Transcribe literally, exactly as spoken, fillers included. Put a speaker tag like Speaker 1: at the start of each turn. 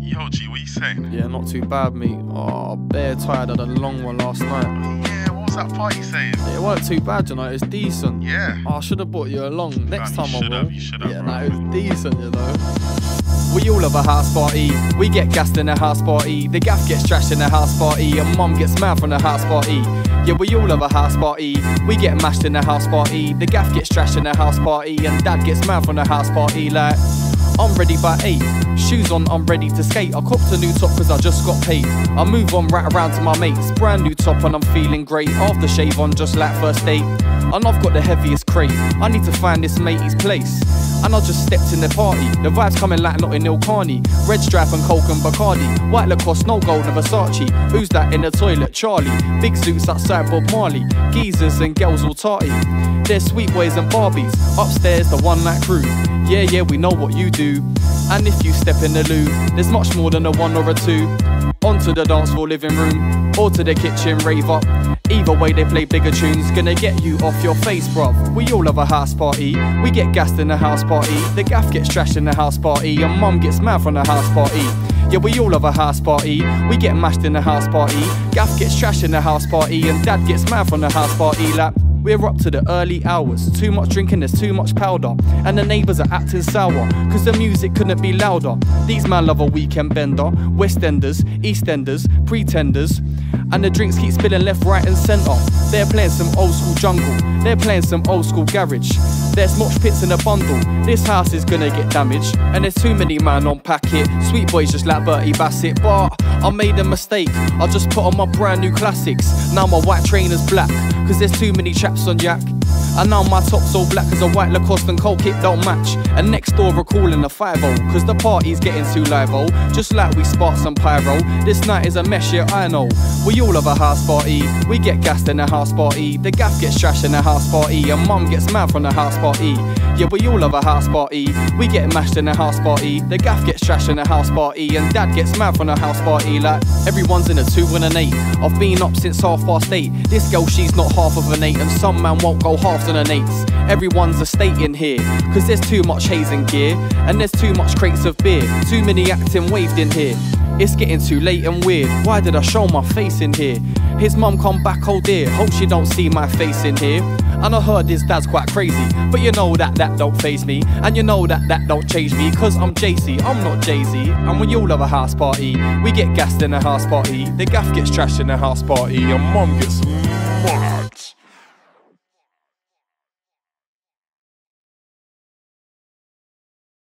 Speaker 1: Yo, G, what you saying?
Speaker 2: Yeah, not too bad, mate. Oh, bare tired of the long one last night.
Speaker 1: Yeah, what was that party saying?
Speaker 2: It weren't too bad, you know, it's decent.
Speaker 1: Yeah.
Speaker 2: Oh, I should have brought you along. Next
Speaker 1: Nah,
Speaker 2: time
Speaker 1: you
Speaker 2: I
Speaker 1: should
Speaker 2: will.
Speaker 1: have, you should have,
Speaker 2: Yeah,
Speaker 1: bro.
Speaker 2: nah, it was decent, you know. We all have a house party. We get gassed in a house party. The gaff gets trashed in a house party. And mum gets mad from the house party. Yeah, we all have a house party. We get mashed in a house party. The gaff gets trashed in a house party. And dad gets mad from the house party. Like, I'm ready by eight. Shoes on, I'm ready to skate. I copped a new top cause I just got paid. I move on right around to my mates. Brand new top and I'm feeling great. After shave on just like first date. And I've got the heaviest crate. I need to find this matey's place. And I just stepped in the party. The vibes coming like Notting Hill Carney. Red stripe and Coke and Bacardi. White Lacoste, no gold and Versace. Who's that in the toilet? Charlie. Big suits outside Bob Marley. Geezers and girls all tarty. There's sweet boys and Barbies. Upstairs the one night crew. Yeah, yeah, we know what you do. And if you step in the loo, there's much more than a one or a two. Onto the dance floor living room, or to the kitchen rave up. Either way they play bigger tunes, gonna get you off your face, bruv. We all have a house party, we get gassed in the house party. The gaff gets trashed in the house party, and mum gets mad from the house party. Yeah, we all have a house party, we get mashed in the house party. Gaff gets trashed in the house party, and dad gets mad from the house party. Like, we're up to the early hours. Too much drinking, there's too much powder. And the neighbours are acting sour, cause the music couldn't be louder. These man love a weekend bender. West Enders, East Enders, pretenders. And the drinks keep spilling left, right and centre. They're playing some old school jungle. They're playing some old school garage. There's mosh pits in a bundle. This house is gonna get damaged. And there's too many man on packet. Sweet boys just like Bertie Bassett. But I made a mistake. I just put on my brand new classics. Now my white trainer's black, cause there's too many chaps on yak. And now my top's all black cause a white Lacoste and Coke it don't match. And next door we're calling a five oh, cause the party's getting too live-o. Just like we spark some pyro. This night is a mess, yeah I know. We all have a house party. We get gassed in a house party. The gaff gets trashed in a house party. And mum gets mad from the house party. Yeah, we all have a house party. We get mashed in a house party. The gaff gets trashed in a house party. And dad gets mad from the house party. Like, everyone's in a two and an eight. I've been up since half past eight. This girl, she's not half of an eight. And some man won't go half and an eights. Everyone's a state in here, cause there's too much hazing gear. And there's too much crates of beer. Too many acting waved in here. It's getting too late and weird. Why did I show my face in here? His mum come back, oh dear. Hope she don't see my face in here. And I heard his dad's quite crazy. But you know that that don't faze me. And you know that that don't change me. Cause I'm J C, I'm not Jay-Z. And we all have a house party. We get gassed in a house party. The gaff gets trashed in a house party. And mum gets mad.